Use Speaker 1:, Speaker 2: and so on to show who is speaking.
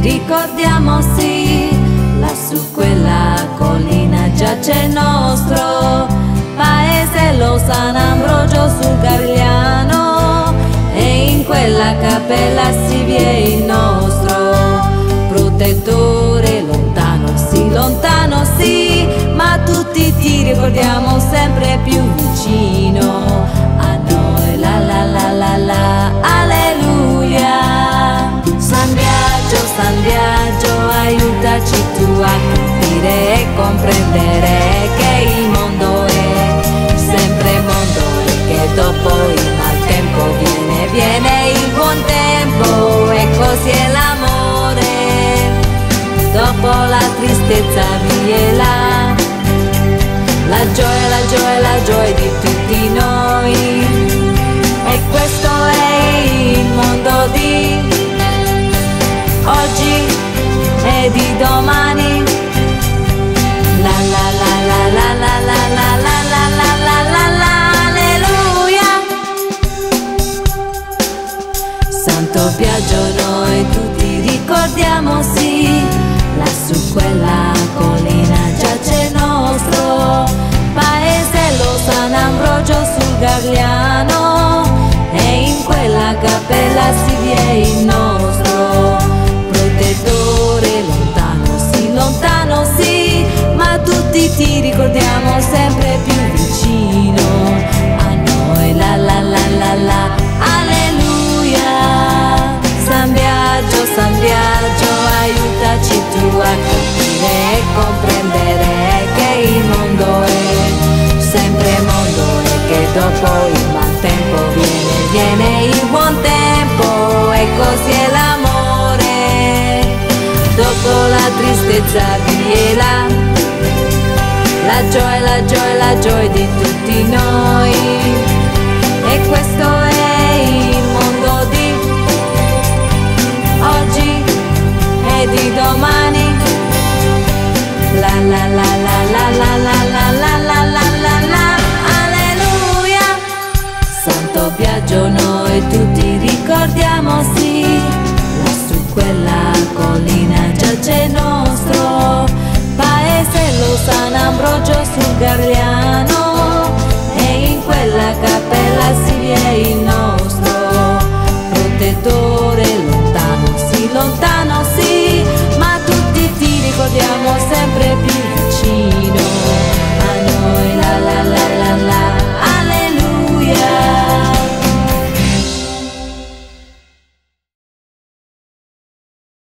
Speaker 1: ricordiamo sì, lassù quella collina giace il nostro paese, lo San Ambrogio sul Garigliano, e in quella cappella si vi è il nostro protettore, lontano sì, ma tutti ti ricordiamo sempre più vicino a noi, la la la la la, alleluia. San Biagio, aiutaci tu a capire e comprendere che il mondo è sempre mondo e che dopo il maltempo viene il buon tempo, e così è l'amore, dopo la tristezza vi è la gioia di tutti noi, e questo è il mondo di oggi e di domani, la la la la la la la la la la la la la, alleluia. Santo Biagio noi tutti ricordiamo sì, lassù quella collina giace il nostro paese, lo San Ambrogio sul Garigliano, e in quella cappella si vi è il nostro protettore, lontano sì, ma tutti ti ricordiamo sempre più vicino a noi, la la la la la, alleluia. San Biagio, aiutaci tu a capire e comprendere che il mondo è sempre mondo, e che dopo il maltempo viene il buon tempo, e così è l'amore, dopo la tristezza vi è la gioia di tutti noi, e questo è il mondo di oggi e di domani, la la la la la la la.